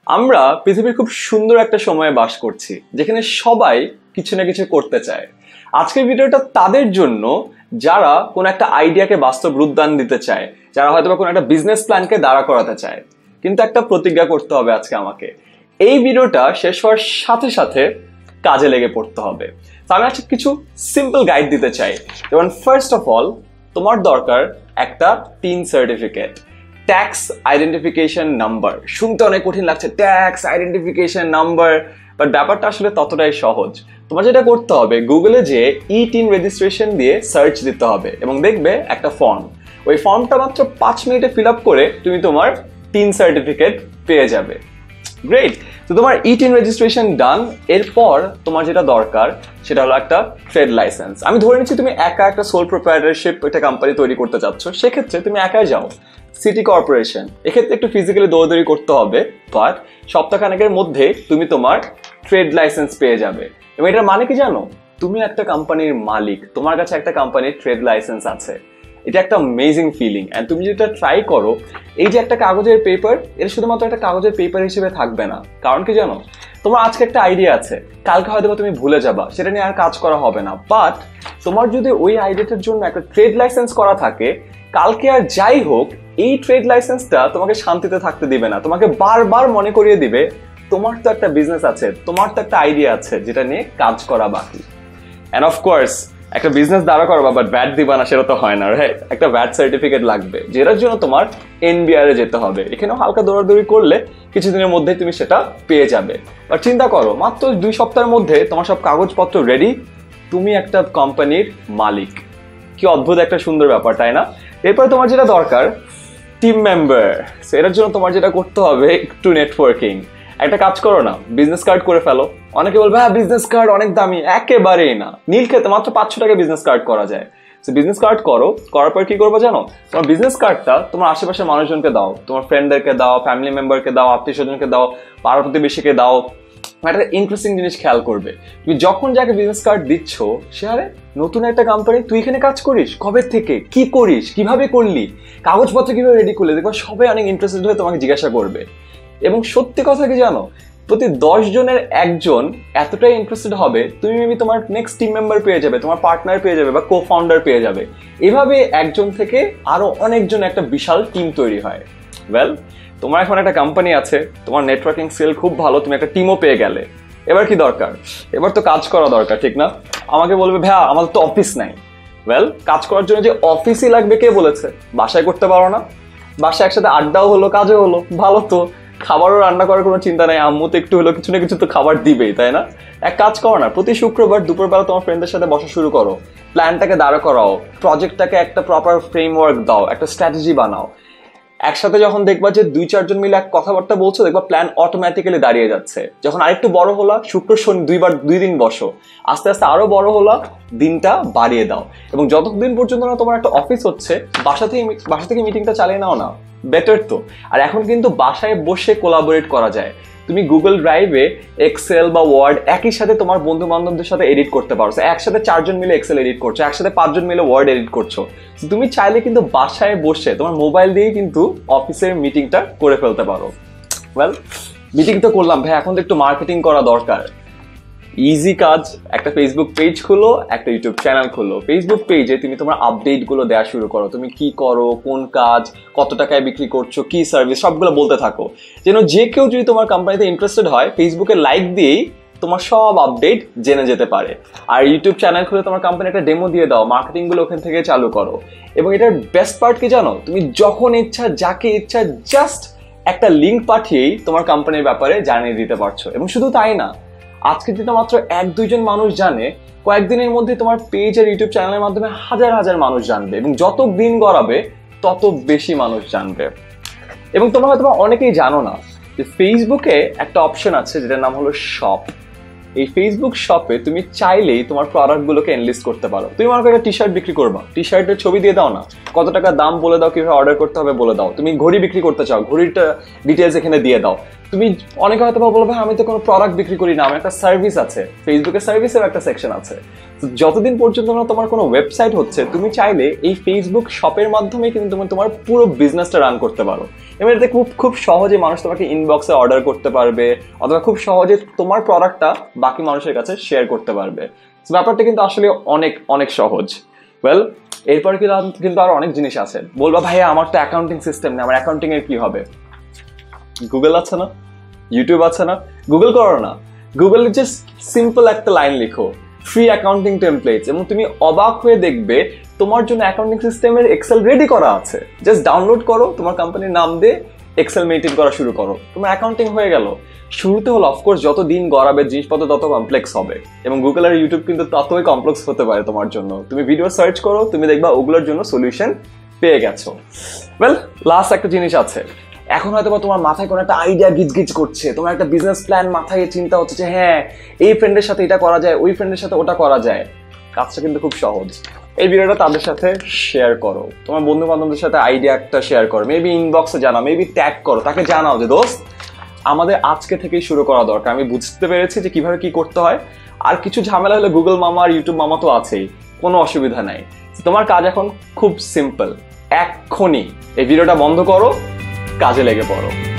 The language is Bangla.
আমরা পৃথিবীর খুব সুন্দর একটা সময়ে বাস করছি যেখানে সবাই কিছু না কিছু করতে চায়। আজকের ভিডিওটা তাদের জন্য যারা কোনো একটা আইডিয়াকে বাস্তব রূপ দান দিতে চায়, যারা হয়তো কোনো একটা বিজনেস প্ল্যানকে দাঁড়া করাতে চায়। কিন্তু একটা প্রতিজ্ঞা করতে হবে আজকে আমাকে, এই ভিডিওটা শেষ হওয়ার সাথে সাথে কাজে লেগে পড়তে হবে। তো আমি আজকে কিছু সিম্পল গাইড দিতে চাই। যেমন ফার্স্ট অফ অল তোমার দরকার একটা TIN certificate, tax identification number. শুনতে অনেক কঠিন লাগছে, ট্যাক্স আইডেন্টিফিকেশন নাম্বার, বাট ব্যাপারটা আসলে ততটাই সহজ। তোমার যেটা করতে হবে, গুগলে যে ই-টিন রেজিস্ট্রেশন দিয়ে সার্চ দিতে হবে এবং দেখবে একটা ফর্ম। ওই ফর্মটা মাত্র 5 মিনিটে ফিল আপ করে তুমি তোমার টিন সার্টিফিকেট পেয়ে যাবে। গ্রেট। তো তোমার ই-টিন রেজিস্ট্রেশন ডান। এরপর তোমার যেটা দরকার সেটা হলো একটা ট্রেড লাইসেন্স। আমি ধরে নিচ্ছি তুমি একা একটা সোল প্রোপ্রাইটারশিপ একটা কোম্পানি তৈরি করতে চাচ্ছ, সেক্ষেত্রে তুমি একাই যাও সিটি কর্পোরেশন। এক্ষেত্রে একটু ফিজিক্যালি দৌড়াদৌড়ি করতে হবে, বাট সপ্তাহখানেকের মধ্যে তুমি তোমার ট্রেড লাইসেন্স পেয়ে যাবে। এবং এটার মানে কি জানো? তুমি একটা কোম্পানির মালিক, তোমার কাছে একটা কোম্পানির ট্রেড লাইসেন্স আছে। এটা একটা অ্যামেজিং ফিলিং। অ্যান্ড তুমি যেটা ট্রাই করো, এই যে একটা কাগজের পেপার, এটা শুধুমাত্র একটা কাগজের পেপার হিসেবে থাকবে না। কারণ কি জানো? তোমার আজকে একটা আইডিয়া আছে, কালকে হয়তো তুমি ভুলে যাবা, সেটা নিয়ে আর কাজ করা হবে না। বাট তোমার যদি ওই আইডিয়াটার জন্য একটা ট্রেড লাইসেন্স করা থাকে, কালকে আর যাই হোক এই ট্রেড লাইসেন্সটা তোমাকে শান্তিতে থাকতে দিবে না, তোমাকে বারবার মনে করিয়ে দিবে তোমার তো একটা বিজনেস আছে, তোমার তো একটা আইডিয়া আছে যেটা নিয়ে কাজ করা বাকি। অ্যান্ড অফকোর্স একটা বিজনেস দাঁড়া করবা, বাট ভ্যাট দিবা না সেটা তো হয় না, রাইট? একটা ভ্যাট সার্টিফিকেট লাগবে, যেটার জন্য তোমার এনবিআর এ যেতে হবে। এখানেও হালকা দৌড়াদৌড়ি করলে কিছুদিনের মধ্যে তুমি সেটা পেয়ে যাবে। বাট চিন্তা করো, মাত্র 2 সপ্তাহের মধ্যে তোমার সব কাগজপত্র রেডি, তুমি একটা কোম্পানির মালিক। কি অদ্ভুত একটা সুন্দর ব্যাপার, তাই না? এরপরে তোমার যেটা দরকার টিম মেম্বার। এটার জন্য তোমার যেটা করতে হবে একটু নেটওয়ার্কিং। একটা কাজ করো না, বিজনেস কার্ড করে ফেলো। অনেকে বলবে হ্যাঁ বিজনেস কার্ড অনেক দামি, একেবারেই না। নীলক্ষেতে মাত্র 500 টাকা বিজনেস কার্ড করা যায়। বিজনেস কার্ড করো, করার পর কি করবো জানো? তোমার বিজনেস কার্ডটা তোমার আশেপাশের মানুষজনকে দাও, তোমার ফ্রেন্ডদেরকে দাও, ফ্যামিলি মেম্বারকে দাও, আত্মীয় স্বজনকে দাও, পাড়া প্রতিবেশীকে দাও। একটা ইন্টারেস্টিং জিনিস খেয়াল করবে, তুমি যখন যাকে বিজনেস কার্ড দিচ্ছ সে আরে নতুন একটা কোম্পানি, তুই এখানে কাজ করিস, কবে থেকে, কি করিস, কিভাবে করলি, কাগজপত্র কিভাবে রেডি করলি, দেখো সবাই অনেক ইন্টারেস্টেড হয়ে তোমাকে জিজ্ঞাসা করবে। এবং সত্যি কথা কি জানো? প্রতি 10 জনের একজন এতটাই ইন্টারেস্টেড হবে, তুমি মেবি তোমার নেক্সট টিম মেম্বার পেয়ে যাবে, তোমার পার্টনার পেয়ে যাবে বা কো ফাউন্ডার পেয়ে যাবে। এভাবে একজন থেকে আরো অনেকজন একটা বিশাল টিম তৈরি হয়। ওয়েল, তোমার এখন একটা কোম্পানি আছে, তোমার নেটওয়ার্কিং স্কিল খুব ভালো, তুমি একটা টিমও পেয়ে গেলে। এবার কি দরকার? এবার তো কাজ করা দরকার, ঠিক না? আমাকে বলবে ভাইয়া আমাদের তো অফিস নাই। ওয়েল, কাজ করার জন্য যে অফিসই লাগবে কে বলেছে? বাসায় করতে পারো না? বাসায় একসাথে আড্ডাও হলো, কাজও হলো, ভালো তো। খাবারও রান্না করার কোনো চিন্তা নাই, আম্মু তো একটু হলো কিছু না কিছু তো খাবার দিবেই, তাই না? এক কাজ করো না, প্রতি শুক্রবার দুপুরবেলা তোমার ফ্রেন্ডদের সাথে বসা শুরু করো, প্ল্যানটাকে দাঁড়া করাও, প্রজেক্টটাকে একটা প্রপার ফ্রেমওয়ার্ক দাও, একটা স্ট্র্যাটেজি বানাও। একসাথে যখন দেখবা যে 2-4 জন মিলে এক কথাবার্তা বলছো, দেখবা প্ল্যান অটোমেটিক্যালি দাঁড়িয়ে যাচ্ছে। যখন আরেকটু বড় হলা, শুক্র শনি 2 দিন বসো, আস্তে আস্তে আরো বড় হলা, দিনটা বাড়িয়ে দাও। এবং যতদিন পর্যন্ত না তোমার একটা অফিস হচ্ছে, বাসা থেকে মিটিংটা চালিয়ে নাও না, বেটার তো। আর এখন কিন্তু বাসায় বসে কোলাবোরেট করা যায়। তুমি গুগল ড্রাইভে এক্সেল বা ওয়ার্ড একই সাথে তোমার বন্ধু বান্ধবদের সাথে এডিট করতে পারো। একসাথে 4 জন মিলে এক্সেল এডিট করছো, একসাথে 5 জন মিলে ওয়ার্ড এডিট করছো। তুমি চাইলে কিন্তু বাসায় বসে তোমার মোবাইল দিয়ে কিন্তু অফিসের মিটিংটা করে ফেলতে পারো। ওয়েল, মিটিং তো করলাম ভাই, এখন তো একটু মার্কেটিং করা দরকার। ইজি কাজ, একটা ফেসবুক পেজ খুলো, একটা ইউটিউব চ্যানেল খুলো। ফেসবুক পেজে তুমি তোমার আপডেট গুলো দেওয়া শুরু করো, তুমি কি করো, কোন কাজ, কত টাকায় বিক্রি করছো, কি সার্ভিস, সবগুলো বলতে থাকো, যেন যে কেউ যদি তোমার কোম্পানিতে ইন্টারেস্টেড হয় ফেসবুকে লাইক দিয়েই তোমার সব আপডেট জেনে যেতে পারে। আর ইউটিউব চ্যানেল খুলে তোমার কোম্পানি একটা ডেমো দিয়ে দাও, মার্কেটিং গুলো ওখান থেকে চালু করো। এবং এটার বেস্ট পার্ট কি জানো? তুমি যখন ইচ্ছা যাকে ইচ্ছা জাস্ট একটা লিঙ্ক পাঠিয়েই তোমার কোম্পানির ব্যাপারে জানিয়ে দিতে পারছো। এবং শুধু তাই না, আজকে যেটা মাত্র 1-2 জন মানুষ জানে, কয়েকদিনের মধ্যে তোমার পেজ আর ইউটিউব চ্যানেলের মাধ্যমে হাজার হাজার মানুষ জানবে। এবং যত দিন গড়াবে তত বেশি মানুষ জানবে। এবং তোমরা হয়তো অনেকেই জানো না যে ফেসবুকে একটা অপশন আছে যেটার নাম হলো শপ। এই ফেসবুক শপে তুমি চাইলেই তোমার প্রোডাক্টগুলোকে এনলিস্ট করতে পারো। তুমি মনে করো একটা টি শার্ট বিক্রি করবা, টি শার্টের ছবি দিয়ে দাও না, কত টাকা দাম বলে দাও, কিভাবে অর্ডার করতে হবে বলে দাও। তুমি ঘড়ি বিক্রি করতে চাও, ঘড়িটা ডিটেলস এখানে দিয়ে দাও। তুমি অনেকে হয়তো বলবে আমি তো কোনো প্রোডাক্ট বিক্রি করি না, আমার একটা সার্ভিস আছে, ফেসবুকের সার্ভিসের একটা সেকশন আছে। যতদিন পর্যন্ত না তোমার কোনো ওয়েবসাইট হচ্ছে, তুমি চাইলে এই ফেসবুক শপের মাধ্যমে কিন্তু তুমি তোমার পুরো বিজনেসটা রান করতে পারো। এবং এতে খুব সহজে মানুষ তোমাকে ইনবক্সে অর্ডার করতে পারবে, অথবা খুব সহজে তোমার প্রোডাক্টটা বাকি মানুষের কাছে শেয়ার করতে পারবে। ব্যাপারটা কিন্তু আসলে অনেক অনেক সহজ। ওয়েল, এরপরে কিন্তু আরো অনেক জিনিস আছে। বলবা ভাইয়া আমার তো অ্যাকাউন্টিং সিস্টেম নেই, আমার অ্যাকাউন্টিং এর কি হবে? গুগল আছে না, ইউটিউব আছে না, গুগল করো না। গুগলে জাস্ট সিম্পল একটা লাইন লিখো, ফ্রি অ্যাকাউন্টিং টেমপ্লেটস, এবং তুমি অবাক হয়ে দেখবে তোমার জন্য অ্যাকাউন্টিং সিস্টেমের এক্সেল রেডি করা আছে। জাস্ট ডাউনলোড করো, তোমার কোম্পানির নাম দিয়ে এক্সেল মেইনটেইন করা শুরু করো, তোমার অ্যাকাউন্টিং হয়ে গেল। শুরুতে হলো অফকোর্স যত দিন গড়াবে জিনিসপত্র তত কমপ্লেক্স হবে, এবং গুগল আর ইউটিউব কিন্তু ততই কমপ্লেক্স হতে পারে তোমার জন্য। তুমি ভিডিও সার্চ করো, তুমি দেখবা ওগুলোর জন্য সলিউশন পেয়ে গেছো। ওয়েল, লাস্ট একটা জিনিস আছে। এখন হয়তো তোমার মাথায় কোনো একটা আইডিয়া গিজগিজ করছে, তোমার একটা বিজনেস প্ল্যান মাথায় চিন্তা হচ্ছে যে হ্যাঁ এই ফ্রেন্ডের সাথে এটা করা যায়, ওই ফ্রেন্ডের সাথে ওটা করা যায়। কাজটা কিন্তু খুব সহজ। এই ভিডিওটা তাদের সাথে শেয়ার করো, তোমার বন্ধু বান্ধবদের সাথে আইডিয়া একটা শেয়ার করো, মেবি ইনবক্সে জানাও, মেবি ট্যাগ করো, তাকে জানাও যে দোস্ত আমাদের আজকে থেকেই শুরু করা দরকার, আমি বুঝতে পেরেছি যে কিভাবে কি করতে হয়। আর কিছু ঝামেলা হলে গুগল মামা আর ইউটিউব মামা তো আছেই, কোনো অসুবিধা নাই। তোমার কাজ এখন খুব সিম্পল, এক্ষুনি এই ভিডিওটা বন্ধ করো, কাজে লেগে পড়ো।